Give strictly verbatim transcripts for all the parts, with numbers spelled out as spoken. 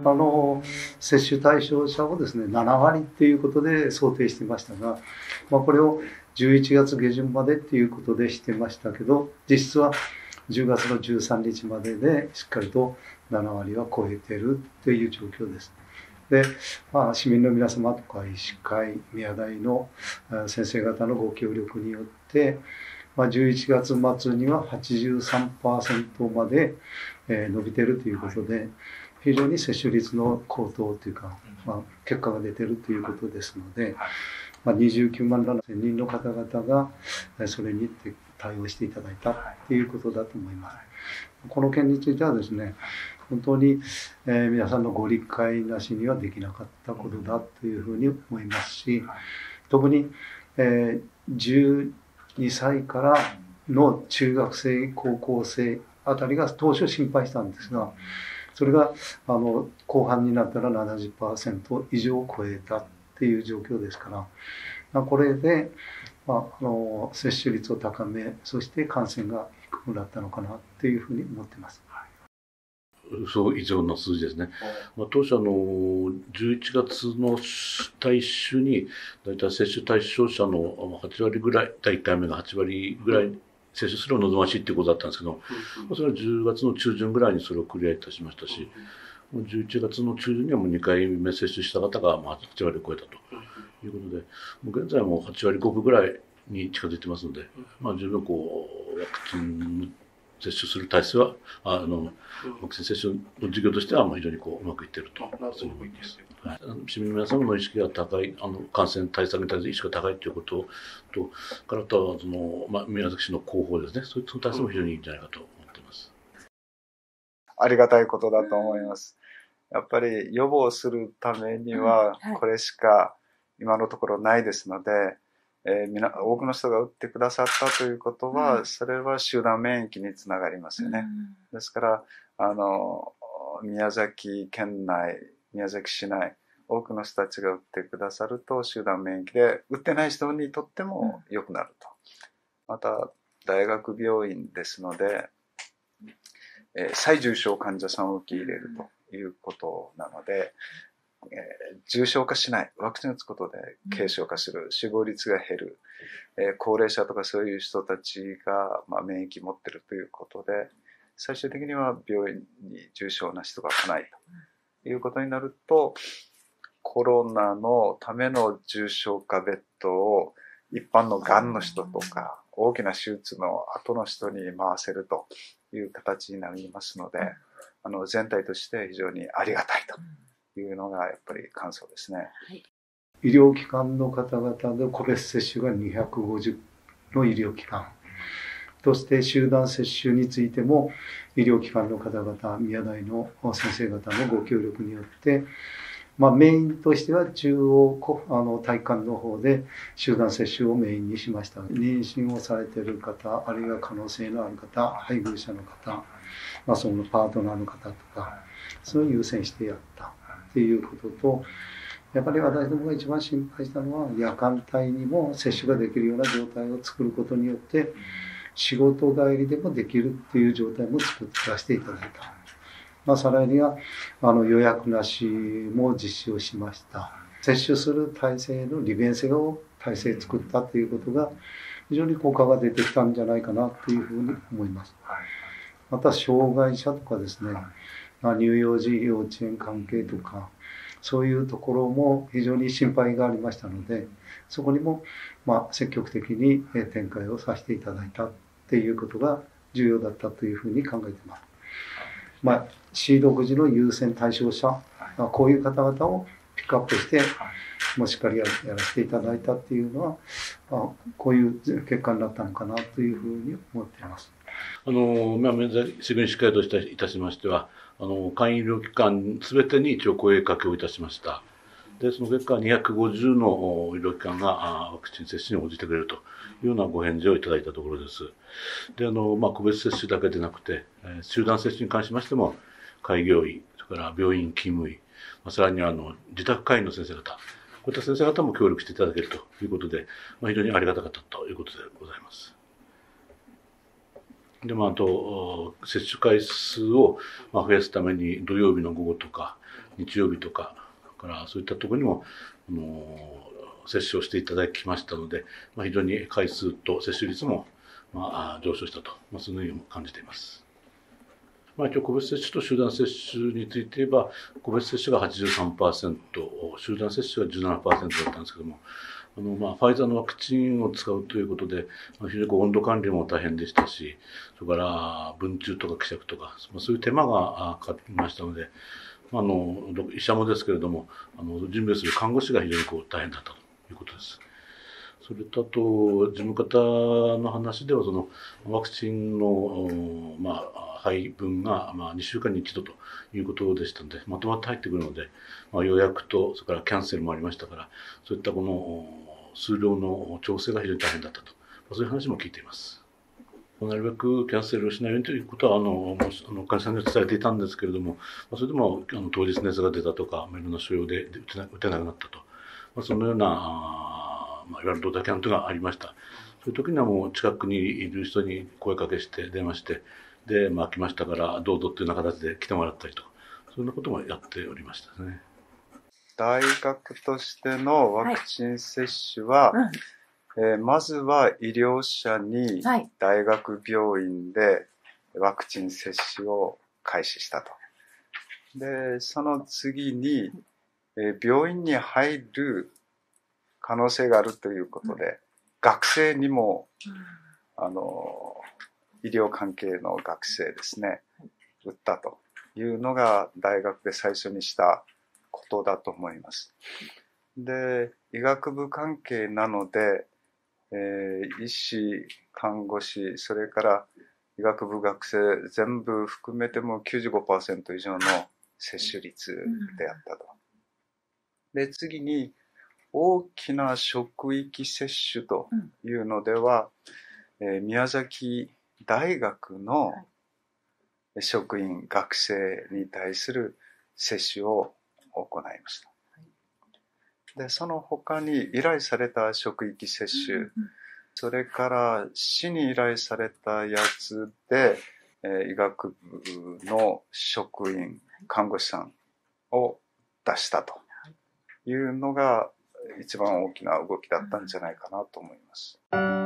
あの接種対象者をですねななわりっていうことで想定していましたが、まあ、これをじゅういちがつげじゅんまでっていうことでしてましたけど、実質はじゅうがつのじゅうさんにちまででしっかりとななわりは超えているという状況です。で、まあ、市民の皆様とか医師会、宮台の先生方のご協力によって、まあ、じゅういちがつまつには はちじゅうさんパーセント まで伸びているということで、非常に接種率の高騰というか、まあ、結果が出ているということですので、まあ、にじゅうきゅうまんななせんにんの方々がそれに対応していただいたということだと思います。この件についてはですね、本当に、えー、皆さんのご理解なしにはできなかったことだというふうに思いますし、特に、えー、じゅうにさいからの中学生、高校生あたりが当初心配したんですが、それがあの後半になったら ななじゅっパーセント 以上を超えたっていう状況ですから、これで、まあ、あの接種率を高め、そして感染が低くなったのかなというふうに思っています。 そう以上の数字ですね。まあ、当初あのじゅういちがつの対週にだいたい接種対象者のはちわりぐらい、だいいっかいめがはちわりぐらい接種するのが望ましいっていうことだったんですけど、まあ、それはじゅうがつの中旬ぐらいにそれをクリアいたしましたし、じゅういちがつの中旬にはもうにかいめ接種した方がまあはちわりを超えたということで、もう現在もはちわりごぶぐらいに近づいてますので、まあ、十分こうワクチン接種する体制はあのワクチン接種の事業としては非常にこううまくいっているとそういう思いです。はい、市民の皆様の意識が高い、あの感染対策に対する意識が高いということと、からとはその、まあ、宮崎市の広報ですね、そういった体制も非常にいいんじゃないかと思っています。 ありがたいことだと思います。やっぱり予防するためにはこれしか今のところないですので、えー、みな多くの人が打ってくださったということは、それは集団免疫につながりますよね。ですからあの宮崎県内、宮崎市内、多くの人たちが打ってくださると集団免疫で打ってない人にとっても良くなると。また大学病院ですので、えー、最重症患者さんを受け入れるということなので、えー、重症化しない、ワクチンを打つことで軽症化する、死亡率が減る、えー、高齢者とかそういう人たちが、まあ、免疫持ってるということで、最終的には病院に重症な人が来ないということになると、コロナのための重症化ベッドを一般のがんの人とか大きな手術の後の人に回せるという形になりますので、あの全体として非常にありがたいというのがやっぱり感想ですね。はい、 医療機関の方々で個別接種がにひゃくごじゅうの医療機関、そして集団接種についても医療機関の方々、宮台の先生方のご協力によって、まあ、メインとしては中央あの体育館の方で集団接種をメインにしました。妊娠をされている方、あるいは可能性のある方、配偶者の方、まあ、そのパートナーの方とか、それを優先してやったっていうことと、やっぱり私どもが一番心配したのは、夜間帯にも接種ができるような状態を作ることによって、仕事帰りでもできるっていう状態も作って出していただいた。まあ、さらにはあの予約なしも実施をしました。接種する体制の利便性を体制作ったということが非常に効果が出てきたんじゃないかなというふうに思います。また障害者とかですね、乳幼児幼稚園関係とかそういうところも非常に心配がありましたので、そこにもまあ積極的に展開をさせていただいたっていうことが重要だったというふうに考えています。まあ、市独自の優先対象者、こういう方々をピックアップして、もうしっかりやらせていただいたっていうのは、あ、こういう結果になったのかなというふうに思っています。 あの、まあ、宮崎市民医師会といたしましては、あの会員医療機関すべてに一応声かけをいたしました。で、その結果にひゃくごじゅうの医療機関がワクチン接種に応じてくれるというようなご返事をいただいたところです。で、あの、まあ、個別接種だけでなくて、えー、集団接種に関しましても、開業医、それから病院勤務医、まあ、さらにはあの自宅会員の先生方、こういった先生方も協力していただけるということで、まあ、非常にありがたかったということでございます。で、まあ、あと、接種回数を増やすために土曜日の午後とか、 日曜日とか、からそういったところにも、あの接種をしていただきましたので、まあ、非常に回数と接種率も、まあ、上昇したと、まあ、そのように感じています。まあ、一応個別接種と集団接種について言えば、個別接種が はちじゅうさんパーセント、集団接種が じゅうななパーセント だったんですけども、あのまあ、ファイザーのワクチンを使うということで、非常にこう温度管理も大変でしたし、それから分注とか希釈とか、そういう手間がかかりましたので、あの医者もですけれども、あの準備をする看護師が非常にこう大変だったということです。それとあと、事務方の話では、そのワクチンの、まあ、配分が、まあ、にしゅうかんにいちどということでしたので、まとまって入ってくるので、まあ、予約と、それからキャンセルもありましたから、そういったこの数量の調整が非常に大変だったと、そういう話も聞いています。なるべくキャンセルをしないようにということは、あの、あの患者さんには伝えていたんですけれども、それでもあの当日熱が出たとか、いろんな所用で打てな打てなくなったと、まあ、そのような、まあ、いわゆるドタキャンというのがありました。そういう時にはもう近くにいる人に声かけして、電話して、で、まあ、来ましたからどうぞというような形で来てもらったりと、そういうようなこともやっておりましたね。 大学としてのワクチン接種は、はい、えー、まずは医療者に大学病院でワクチン接種を開始したと。で、その次に、えー、病院に入る可能性があるということで、うん、学生にも、うん、あの、医療関係の学生ですね、打ったというのが大学で最初にしたことだと思います。で、医学部関係なので、えー、医師、看護師、それから医学部学生全部含めても きゅうじゅうごパーセント 以上の接種率であったと。で、次に大きな職域接種というのでは、えー、宮崎大学の職員、学生に対する接種を行いました。で、その他に依頼された職域接種、それから市に依頼されたやつで、えー、医学部の職員、看護師さんを出したというのが一番大きな動きだったんじゃないかなと思います。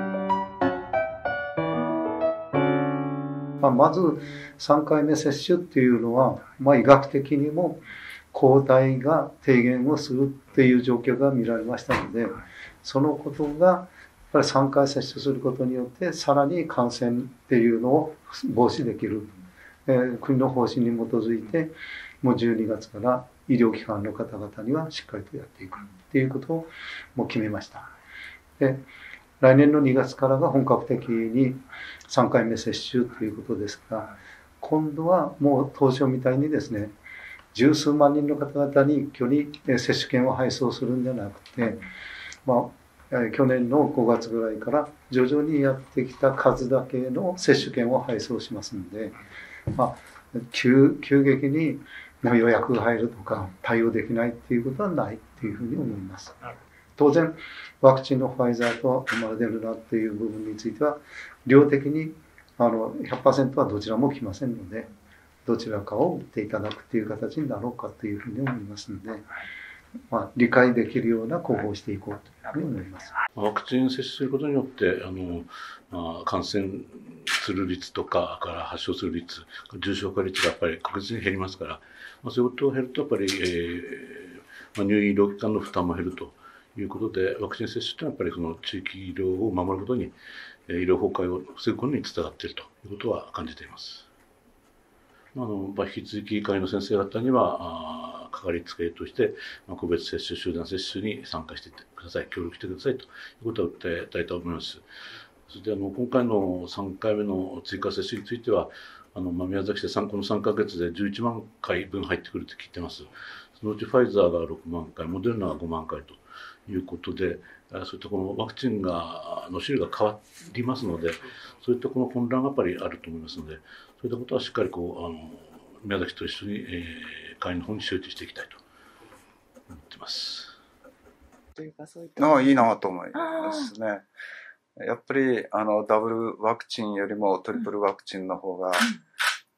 まあ、まずさんかいめ接種っていうのは、まあ、医学的にも抗体が低減をするっていう状況が見られましたので、そのことがやっぱりさんかい接種することによってさらに感染っていうのを防止できる、えー、国の方針に基づいてもうじゅうにがつから医療機関の方々にはしっかりとやっていくっていうことをもう決めました。で、来年のにがつからが本格的にさんかいめ接種ということですが、今度はもう当初みたいにですね、十数万人の方々に一挙に接種券を配送するんじゃなくて、まあ、去年のごがつぐらいから徐々にやってきた数だけの接種券を配送しますので、まあ、急、急激に予約が入るとか対応できないっていうことはないっていうふうに思います。当然ワクチンのファイザーとモデルナっていう部分については量的にあの ひゃくパーセント はどちらも来ませんので、どちらかを打っていただくという形になろうかというふうに思いますので、まあ、理解できるような広報をしていこうというふうに思います。ワクチン接種することによってあの、まあ、感染する率とかから発症する率、重症化率がやっぱり確実に減りますから、まあ、そういうことを減るとやっぱり、えーまあ、入院医療機関の負担も減るということで、ワクチン接種というのはやっぱりその地域医療を守ることに、医療崩壊を防ぐことにつながっているということは感じています。あのまあ、引き続き会の先生方にはかかりつけとして、まあ、個別接種、集団接種に参加してください、協力してくださいということを訴えたいと思います。そしてあの今回のさんかいめの追加接種については、あのまあ、宮崎市でこのさんかげつでじゅういちまんかいぶん入ってくると聞いています。そのうちファイザーがろくまんかい、モデルナがごまんかいということで、そういったこのワクチンがの種類が変わりますので、そういったこの混乱がやっぱりあると思いますので、そういったことはしっかりこうあの宮崎と一緒に、えー、会の方に周知していきたいと思ってます。 というかそういったのはいいなと思いますね。やっぱりあのダブルワクチンよりもトリプルワクチンの方が、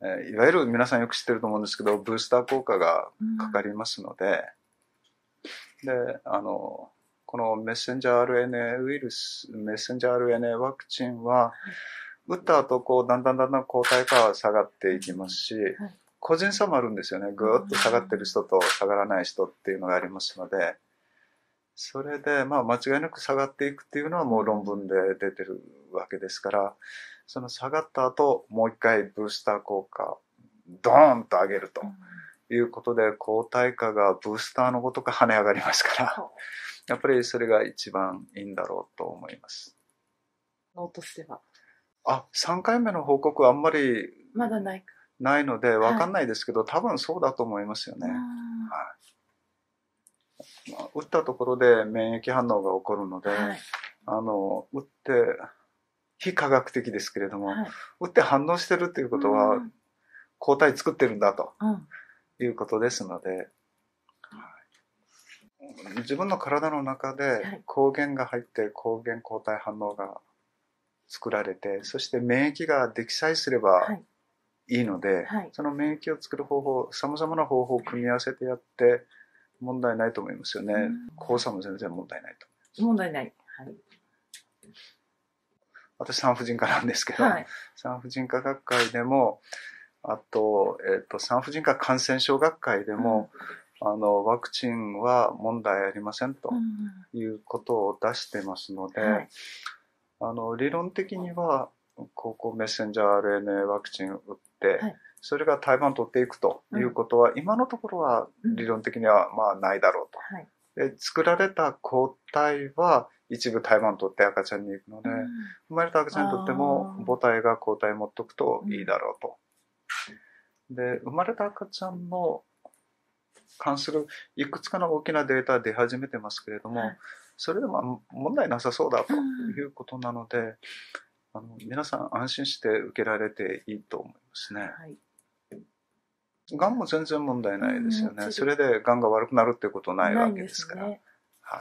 えー、いわゆる皆さんよく知ってると思うんですけど、ブースター効果がかかりますので、うん、で、あの、このメッセンジャー アールエヌエー ウイルス、メッセンジャー アールエヌエー ワクチンは、打った後、こう、だんだんだんだん抗体価は下がっていきますし、はい、個人差もあるんですよね。ぐーっと下がってる人と下がらない人っていうのがありますので、それで、まあ、間違いなく下がっていくっていうのはもう論文で出てるわけですから、その下がった後、もう一回ブースター効果、ドーンと上げるということで、抗体価がブースターのごとく跳ね上がりますから、やっぱりそれが一番いいんだろうと思います。 脳としては。 あ、さんかいめの報告はあんまりまだないか。 ないのでわかんないですけど、はい、多分そうだと思いますよね。はい。まあ、打ったところで免疫反応が起こるので、はい、あの、打って、非科学的ですけれども、はい、打って反応してるっていうことは、抗体作ってるんだということですので、うん、自分の体の中で抗原が入って抗原抗体反応が作られて、そして免疫ができさえすればいいので、はい、その免疫を作る方法、様々な方法を組み合わせてやって問題ないと思いますよね。うん、黄砂も全然問題ないと思います。問題ない。はい、 私産婦人科なんですけど、はい、産婦人科学会でも、あと、えっと、産婦人科感染症学会でも、うん、あの、ワクチンは問題ありませんということを出してますので、うん、はい、あの、理論的には、ここメッセンジャー アールエヌエー ワクチンを打って、はい、それが胎盤を取っていくということは、うん、今のところは理論的にはまあないだろうと。はい、で作られた抗体は一部胎盤を取って赤ちゃんに行くので、うん、生まれた赤ちゃんにとっても母体が抗体を持っておくといいだろうと。で、生まれた赤ちゃんの関するいくつかの大きなデータ出始めてますけれども、はい、それでも問題なさそうだということなので、うん、あの皆さん安心して受けられていいと思いますね。はい、がんも全然問題ないですよね。うん、それでがんが悪くなるっていうことないわけですから。ね、はい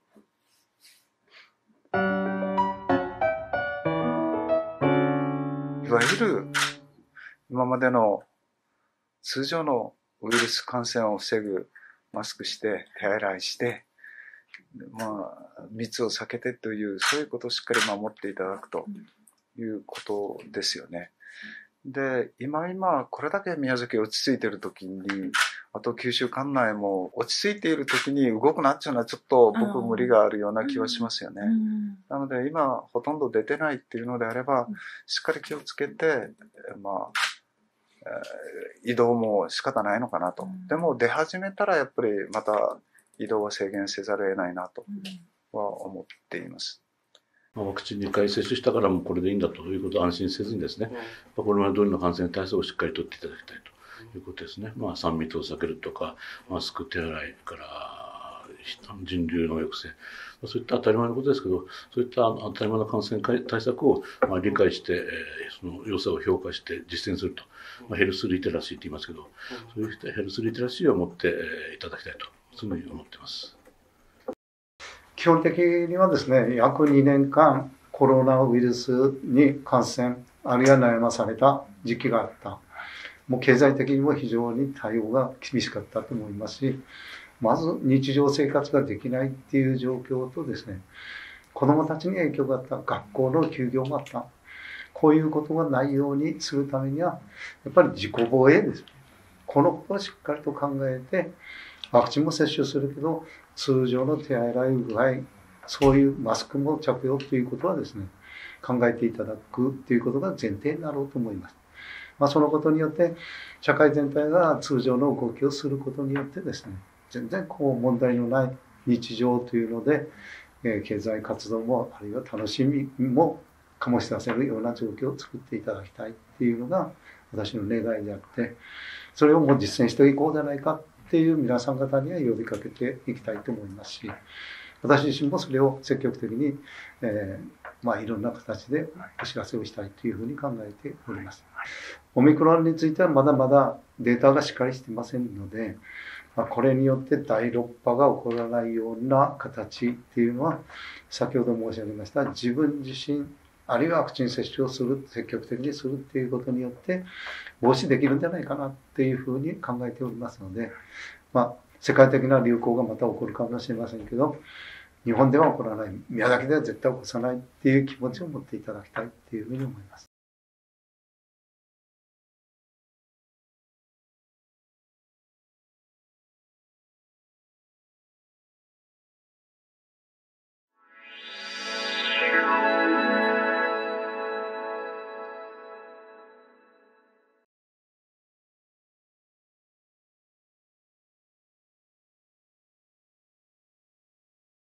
。いわゆる今までの通常のウイルス感染を防ぐマスクして手洗いして、まあ密を避けてというそういうことをしっかり守っていただくということですよね。で、今今これだけ宮崎落ち着いている時に、あと九州管内も落ち着いている時に動くなっていうのはちょっと僕無理があるような気はしますよね。なので今ほとんど出てないっていうのであれば、しっかり気をつけて、まあ、えー、移動も仕方ないのかなと。でも出始めたらやっぱりまた移動は制限せざるを得ないなとは思っています。 ワクチンにかい接種したからもうこれでいいんだということを安心せずにですね、うん、これまで通りの感染対策をしっかりとっていただきたいということですね。まあ、さん密を避けるとか、マスク、手洗いから人流の抑制、そういった当たり前のことですけど、そういった当たり前の感染対策をまあ理解して、えー、その良さを評価して実践すると、まあ、ヘルスリテラシーと言いますけど、そういうヘルスリテラシーを持っていただきたいと、そういうふうに思っています。 基本的にはですね、約にねんかんコロナウイルスに感染、あるいは悩まされた時期があった。もう経済的にも非常に対応が厳しかったと思いますし、まず日常生活ができないっていう状況とですね、子どもたちに影響があった、学校の休業もあった。こういうことがないようにするためには、やっぱり自己防衛です。このことをしっかりと考えて、ワクチンも接種するけど、通常の手洗いうがい、そういうマスクも着用ということはですね、考えていただくということが前提になろうと思います。まあ、そのことによって、社会全体が通常の動きをすることによってですね、全然こう問題のない日常というので、えー、経済活動も、あるいは楽しみも醸し出せるような状況を作っていただきたいっていうのが私の願いであって、それをもう実践していこうじゃないかっていう皆さん方には呼びかけていきたいと思いますし、私自身もそれを積極的に、えー、まあいろんな形でお知らせをしたいというふうに考えております。オミクロンについてはまだまだデータがしっかりしていませんので、まあ、これによってだいろっ波が起こらないような形っていうのは、先ほど申し上げました自分自身あるいはワクチン接種をする、積極的にするっていうことによって防止できるんじゃないかなっていうふうに考えておりますので、まあ、世界的な流行がまた起こるかもしれませんけど、日本では起こらない、宮崎では絶対起こさないっていう気持ちを持っていただきたいっていうふうに思います。